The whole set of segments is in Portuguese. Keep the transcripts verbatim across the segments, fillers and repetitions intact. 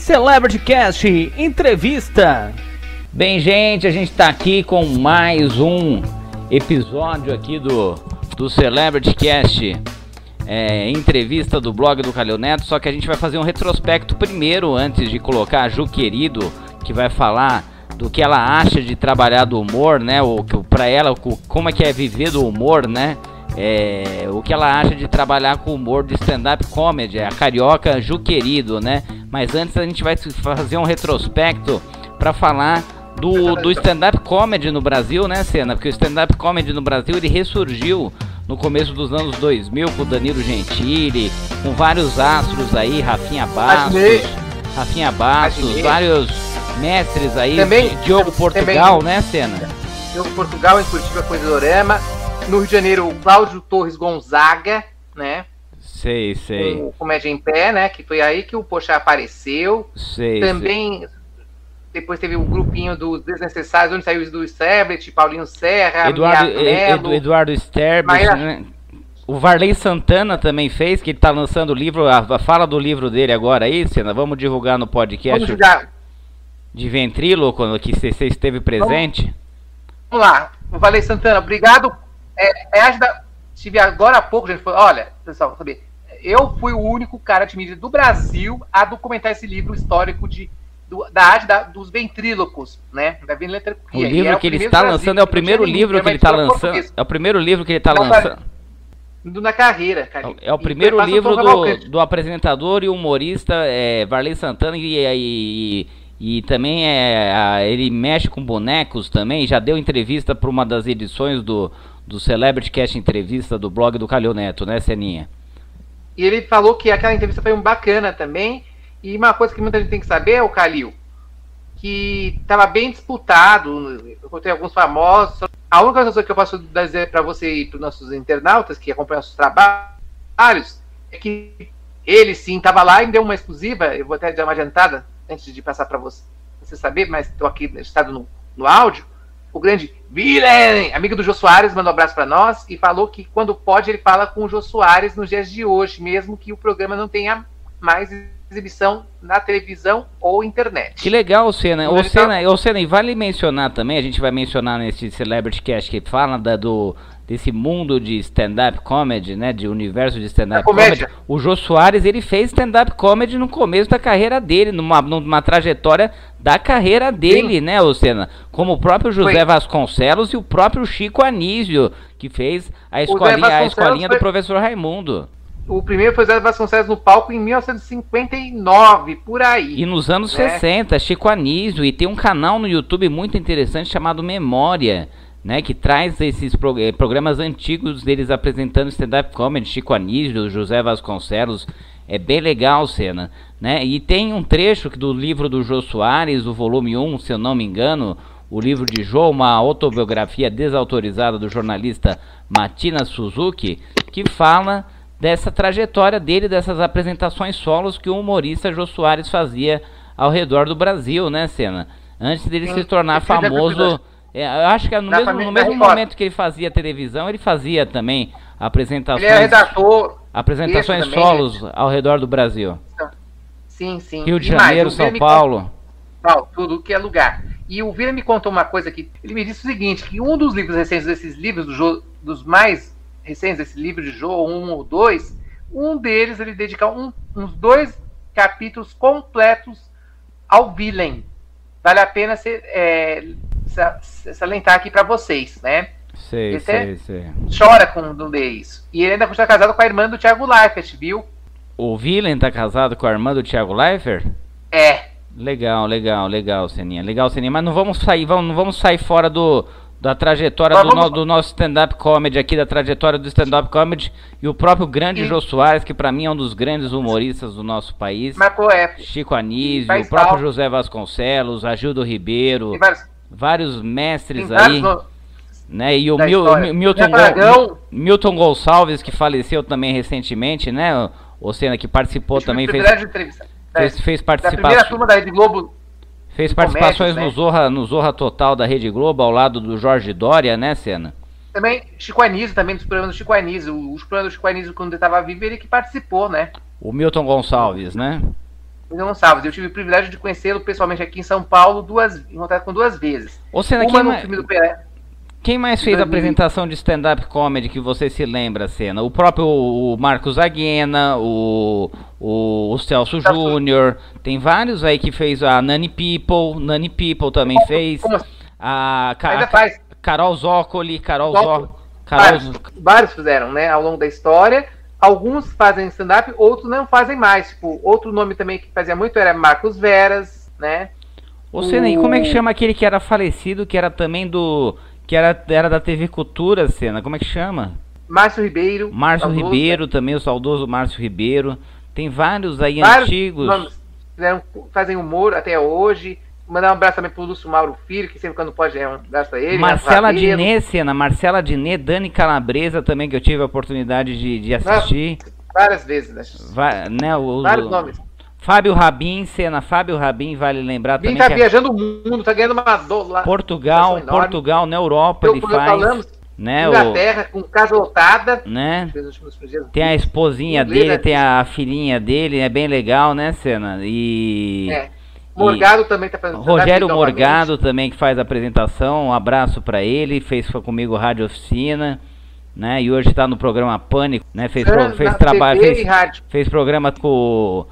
Celebrity Cast Entrevista. Bem, gente, a gente está aqui com mais um episódio aqui do, do Celebrity Cast é, Entrevista do blog do Calil Neto. Só que a gente vai fazer um retrospecto primeiro, antes de colocar a Ju Querido, que vai falar do que ela acha de trabalhar do humor, né? O, pra ela, o, como é que é viver do humor, né? É, o que ela acha de trabalhar com humor de stand-up comedy, a carioca Ju Querido, né? Mas antes a gente vai fazer um retrospecto para falar do, do stand-up comedy no Brasil, né, Senna? Porque o stand-up comedy no Brasil, ele ressurgiu no começo dos anos dois mil com o Danilo Gentili, com vários astros aí, Rafinha Bastos, Rafinha Bastos, vários mestres aí, também, Diogo Portugal, também, né, Senna? Diogo Portugal em Curitiba com o Isidorama. No Rio de Janeiro, o Cláudio Torres Gonzaga, né? Sei, sei. Com o Comédia em Pé, né? Que foi aí que o Pochá apareceu. Sei, Também, sei. Depois teve o grupinho dos Desnecessários, onde saiu o Sterblit, Paulinho Serra, Eduardo, Melo, Eduardo Sterblit, Maíra... né? O Varley Santana também fez, que ele tá lançando o livro, a, a fala do livro dele agora aí, Senna. Vamos divulgar no podcast. Vamos divulgar. De Ventríloco, que você esteve presente. Vamos, Vamos lá, o Varley Santana, obrigado. É, é, ajuda, tive agora há pouco, gente, foi, olha, pessoal, saber, eu fui o único cara de mídia do Brasil a documentar esse livro histórico de, do, da arte da, dos ventrílocos, né, da ventriloquia. O livro é que ele está lançando é o primeiro livro que ele está lançando, é o primeiro livro que ele está lançando. Na carreira, cara. É o primeiro livro do, do apresentador e humorista é, Varley Santana e, e, e, e também é, ele mexe com bonecos também, já deu entrevista para uma das edições do do Celebrity Cast Entrevista do blog do Calil Neto, né, Seninha? E ele falou que aquela entrevista foi um bacana também, e uma coisa que muita gente tem que saber, o Calil, que estava bem disputado, eu contei alguns famosos. A única coisa que eu posso dizer para você e para os nossos internautas que acompanham nossos trabalhos é que ele sim estava lá e deu uma exclusiva, eu vou até dar uma adiantada antes de passar para você, você saber, mas estou aqui registrado no, no áudio. O grande Villain, amigo do Jô Soares, mandou um abraço para nós e falou que quando pode ele fala com o Jô Soares nos dias de hoje, mesmo que o programa não tenha mais exibição na televisão ou internet. Que legal, Senna. Ô, Senna, tá... ô, Senna, e vale mencionar também, a gente vai mencionar nesse Celebrity Cast que fala da, do, desse mundo de stand-up comedy, né, de universo de stand-up comedy. O Jô Soares, ele fez stand-up comedy no começo da carreira dele, numa, numa trajetória da carreira dele, sim, né, ô Senna? Como o próprio José foi. Vasconcelos e o próprio Chico Anísio, que fez a escolinha, a escolinha foi... do professor Raimundo. O primeiro foi José Vasconcelos no palco em mil novecentos e cinquenta e nove, por aí. E nos anos né? sessenta, Chico Anísio, e tem um canal no YouTube muito interessante chamado Memória, né, que traz esses pro, eh, programas antigos deles apresentando stand-up comedy, Chico Anísio, José Vasconcelos. É bem legal, Senna, né? E tem um trecho do livro do Jô Soares, o volume um, se eu não me engano, o livro de Jô, uma autobiografia desautorizada do jornalista Matina Suzuki, que fala dessa trajetória dele, dessas apresentações solos que o humorista Jô Soares fazia ao redor do Brasil, né, Senna? Antes dele sim, se tornar famoso, é, eu acho que no mesmo, família, no mesmo momento que ele fazia televisão, ele fazia também apresentações, ele é redator, apresentações solos também, ao redor do Brasil. Sim, sim. Rio de Janeiro, mais, São Paulo. Paulo, tudo que é lugar. E o Vila me contou uma coisa que ele me disse o seguinte, que um dos livros recentes desses livros do Jô, dos mais recentes, esse livro de Jô, um ou dois, um deles ele dedica um, uns dois capítulos completos ao Villain. Vale a pena ser, é, salientar aqui para vocês, né? Sei, sei, sei. Chora quando lê isso. E ele ainda está casado com a irmã do Thiago Leifert, viu? O Villain tá casado com a irmã do Thiago Leifert? É. Legal, legal, legal, Seninha. Legal, Seninha. Mas não vamos sair, vamos, não vamos sair fora do... da trajetória do, no, do nosso stand-up comedy aqui, da trajetória do stand-up comedy, e o próprio grande e... Jô Soares, que para mim é um dos grandes humoristas do nosso país. Marcou época. Chico Anísio, o próprio José Vasconcelos, Agildo Ribeiro, vários... vários mestres Tem aí, no... né? E o Mil, Milton, Go... Milton Gonçalves, que faleceu também recentemente, né? O Senna, que participou Deixa também, fez, fez, fez participação. Da primeira turma da Rede Globo. Fez participações no, Zorra, no Zorra Total da Rede Globo, ao lado do Jorge Dória, né, Senna? Também, Chico Anísio, também dos programas do Chico Anísio. Os programas do Chico Anísio, quando ele estava vivo, ele que participou, né? O Milton Gonçalves, né? Luiz Gonçalves. Eu tive o privilégio de conhecê-lo pessoalmente aqui em São Paulo, duas, em contato com duas vezes. Ô, Senna, Uma quem, no ma filme do Pelé. quem mais fez a apresentação de stand-up comedy que você se lembra, Senna? O próprio o Marcos Aguena, o, o, o Celso Júnior, tem vários aí que fez, a Nani People, Nani People também Como, fez. Como assim? A, a, Ainda faz. Carol Zócoli, Carol Zócoli. Zócoli. Carol... Vários, vários fizeram, né, ao longo da história. Alguns fazem stand-up, outros não fazem mais. Tipo, outro nome também que fazia muito era Marcos Veras, né? Ô, Senna, e como é que chama aquele que era falecido, que era também do... que era, era da T V Cultura, Senna? Como é que chama? Márcio Ribeiro. Márcio saudoso, Ribeiro, né? também, o saudoso Márcio Ribeiro. Tem vários aí Vários antigos. nomes fizeram, fazem humor até hoje. Mandar um abraço também pro Lúcio Mauro Filho, que sempre quando pode é um abraço pra ele. Marcela Diné, Senna, Marcela Diné, Dani Calabresa também, que eu tive a oportunidade de, de assistir. Várias vezes, né? Va né o, Vários o, nomes. Fábio Rabin, Senna, Fábio Rabin, vale lembrar Bim também. tá que viajando o mundo, tá ganhando uma dólar. Portugal, Portugal, na Europa Eu, ele quando faz. falamos, né, Inglaterra, o, com casa lotada. Né? Fez os últimos dias. Tem a esposinha Inglês, dele, né? tem a filhinha dele, é bem legal, né, Senna? E. É. Morgado também tá fazendo. Rogério tá Morgado também, que faz a apresentação, um abraço pra ele, fez comigo Rádio Oficina, né? E hoje tá no programa Pânico, né? Fez, pro, fez trabalho, fez, fez programa com,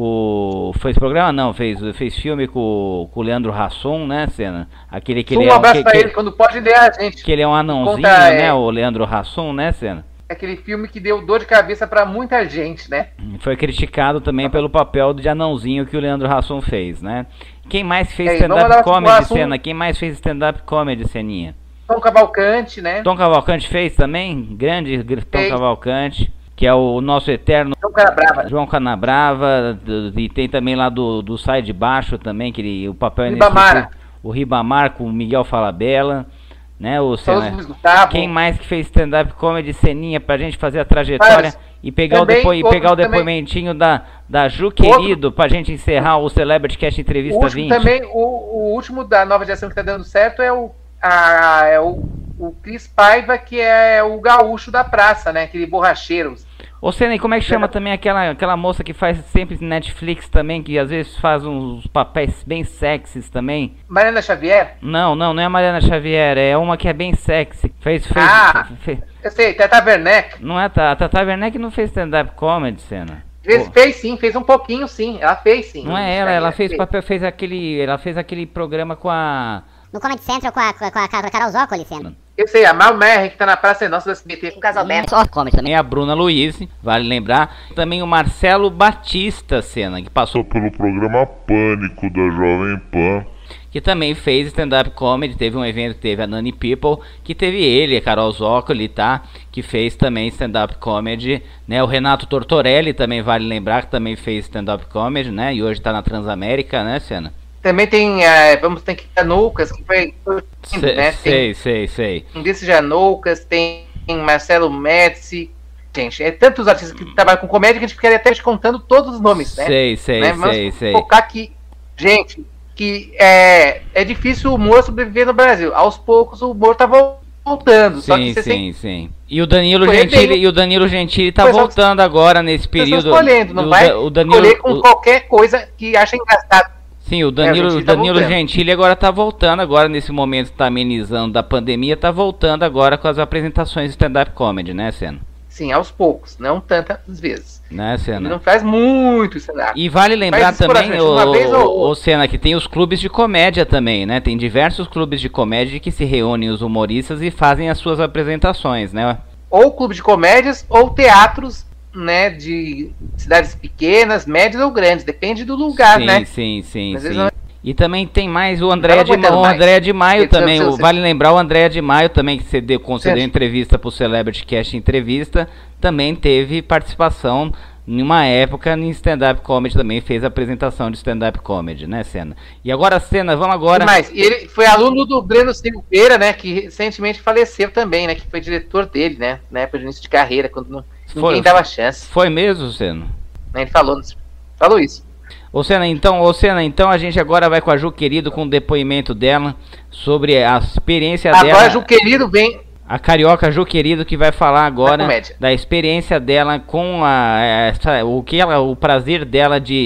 com, fez programa não, fez, fez filme com, com o Leandro Hassum, né, Senna? Aquele que um ele é, abraço que, pra que, ele, quando pode ler a gente. Que ele é um anãozinho, conta, né, é... o Leandro Hassum, né, Senna? Aquele filme que deu dor de cabeça pra muita gente, né? Foi criticado também pelo papel de anãozinho que o Leandro Hassum fez, né? Quem mais fez stand-up comedy, Senna? Quem mais fez stand-up comedy, Seninha? Tom Cavalcante, né? Tom Cavalcante fez também? Grande Tom fez. Cavalcante, que é o nosso eterno João Canabrava. João Canabrava, e tem também lá do, do Sai de Baixo também, que ele, o papel é Ribamar. O Ribamar com o Miguel Falabella. Né, o Senna, Gustavo. Quem mais que fez stand-up comedy, Seninha, pra gente fazer a trajetória? Mas, e pegar, também, o, depo e pegar o depoimentinho da, da Ju Querido, outro, pra gente encerrar o Celebrity Cast Entrevista o último, vinte. Também, o, o último da nova geração que tá dando certo é o, a, é o, o Cris Paiva, que é o gaúcho da praça, né? Aquele borracheiro. Ô, Senna, e como é que chama é. também aquela, aquela moça que faz sempre Netflix também, que às vezes faz uns papéis bem sexys também? Mariana Xavier? Não, não, não é a Mariana Xavier, é uma que é bem sexy. Fez, fez, ah, fez, eu sei, Tata Werneck. Não é, a Tata Werneck não fez stand-up comedy, Senna? Fez, fez sim, fez um pouquinho sim, ela fez sim. Não é ela, ela fez papel, fez aquele, ela fez aquele programa com a... No Comedy Central com a, com a, com a Carol Zócoli, Senna. Eu sei, a Mal Merri, que tá na Praça Nossa do S B T com o Casalberto. Só comedy também. A Bruna Luiz, vale lembrar. Também o Marcelo Batista, Senna, que passou pelo programa Pânico da Jovem Pan. Que também fez stand-up comedy. Teve um evento que teve a Nani People, que teve ele, a Carol Zócoli, tá? Que fez também stand-up comedy, né? O Renato Tortorelli também vale lembrar, que também fez stand-up comedy, né? E hoje tá na Transamérica, né, Senna? Também tem, é, vamos ter que Janoucas, que foi lindo, sei, né? Sei, tem, sei, sei. Um desses Janoucas, tem Marcelo Médici. Gente, é tantos artistas que trabalham com comédia que a gente ficaria até te contando todos os nomes, né? Sei, sei, né? sei, sei. Focar aqui, gente, que é, é difícil o humor sobreviver no Brasil. Aos poucos o humor tá voltando. Sim, só que você sim, tem... sim. E o Danilo Foi Gentili, bem... e o Danilo Gentili tá voltando agora nesse período. escolhendo, não o, vai o Danilo, escolher com o... qualquer coisa que acha engraçado. Sim, o Danilo, é, o o Danilo tá Gentili agora tá voltando, agora nesse momento tá amenizando da pandemia, tá voltando agora com as apresentações de stand-up comedy, né, Senna? Sim, aos poucos, não tantas vezes. Né, Senna? Ele não faz muito stand-up. E vale lembrar também, o, ou... o Senna, que tem os clubes de comédia também, né? Tem diversos clubes de comédia que se reúnem os humoristas e fazem as suas apresentações, né? Ou clube de comédias, ou teatros, né, de cidades pequenas, médias ou grandes, depende do lugar, sim, né? Sim, sim, Às sim. não... E também tem mais o André de, o mais. André de Maio Esse também, o, vale lembrar o André de Maio também, que cedeu, concedeu Sim. entrevista pro Celebrity Cast Entrevista, também teve participação em uma época em stand-up comedy, também fez apresentação de stand-up comedy, né, Senna? E agora, Senna, vamos agora... Mas ele foi aluno do Breno Silveira, né, que recentemente faleceu também, né, que foi diretor dele, né, na época de início de carreira, quando não, foi, ninguém dava chance. Foi mesmo, Senna? Ele falou, falou isso. Ô Senna, então, ô Senna, então a gente agora vai com a Ju Querido com o depoimento dela sobre a experiência agora dela. Agora a Ju Querido vem... A carioca Ju Querido que vai falar agora da, da experiência dela com a, essa, o, que ela, o prazer dela de,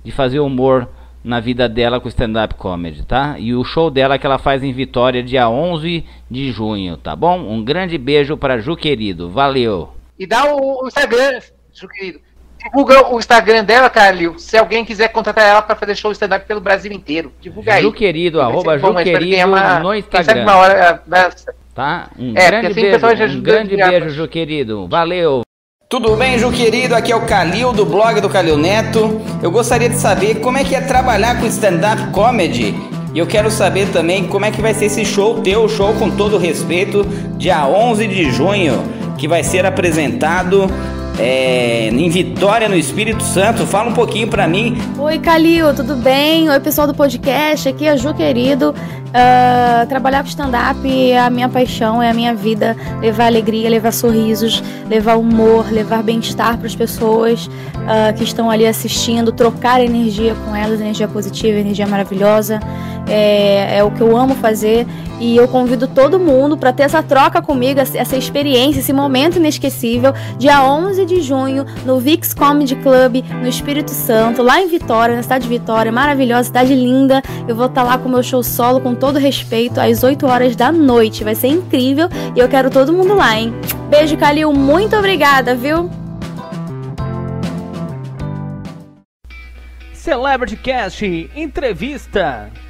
de fazer humor na vida dela com stand-up comedy, tá? E o show dela que ela faz em Vitória dia onze de junho, tá bom? Um grande beijo para Ju Querido, valeu! E dá o, o Instagram, Ju Querido. Divulga o Instagram dela, Calil, se alguém quiser contratar ela para fazer show stand-up pelo Brasil inteiro. Divulga aí. Ju Querido, arroba Ju Querido uma, no Instagram. Uma hora, tá? Um é, grande assim beijo, um grande beijo, Ju Querido. Valeu! Tudo bem, Ju Querido? Aqui é o Calil, do blog do Calil Neto. Eu gostaria de saber como é que é trabalhar com stand-up comedy. E eu quero saber também como é que vai ser esse show, teu show, com todo respeito, dia onze de junho, que vai ser apresentado é, em Vitória, no Espírito Santo. Fala um pouquinho pra mim. Oi, Calil, tudo bem? Oi, pessoal do podcast, aqui é Ju Querido. Uh, trabalhar com stand-up é a minha paixão, é a minha vida. Levar alegria, levar sorrisos, levar humor, levar bem-estar para as pessoas uh, que estão ali assistindo, trocar energia com elas, energia positiva, energia maravilhosa. É, é o que eu amo fazer e eu convido todo mundo para ter essa troca comigo, essa experiência, esse momento inesquecível, dia onze de junho, no Vix Comedy Club, no Espírito Santo, lá em Vitória, na cidade de Vitória, maravilhosa, cidade linda. Eu vou estar lá com o meu show solo, com todo respeito, às oito horas da noite. Vai ser incrível e eu quero todo mundo lá, hein? Beijo, Calil, muito obrigada, viu? Celebrity Cast Entrevista.